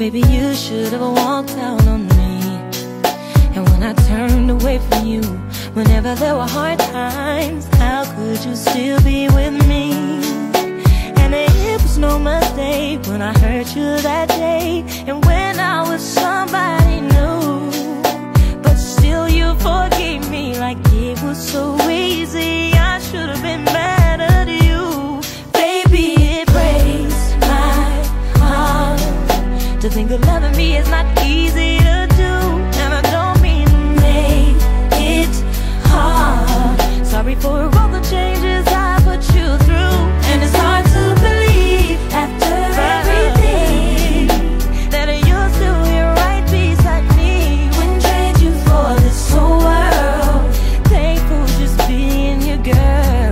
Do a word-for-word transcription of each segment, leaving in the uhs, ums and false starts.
Baby, you should have walked out on me. And when I turned away from you, whenever there were hard times, how could you still be with me? And it was no mistake when I hurt you that day, and when I was somebody new. But still you forgave me like it was so easy. I should have been mad at you. Baby, it breaks my heart to think of loving me is not easy to do. And I don't mean to make it hard. Sorry for all the changes I put you through. And it's hard to believe after everything that you're still here right beside me. Wouldn't trade you for this whole world. Thankful just being your girl.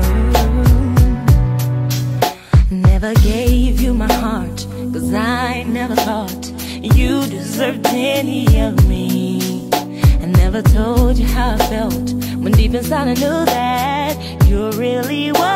Never gave you my heart, cause I never thought you deserved any of me. I never told you how I felt when deep inside I knew that you really was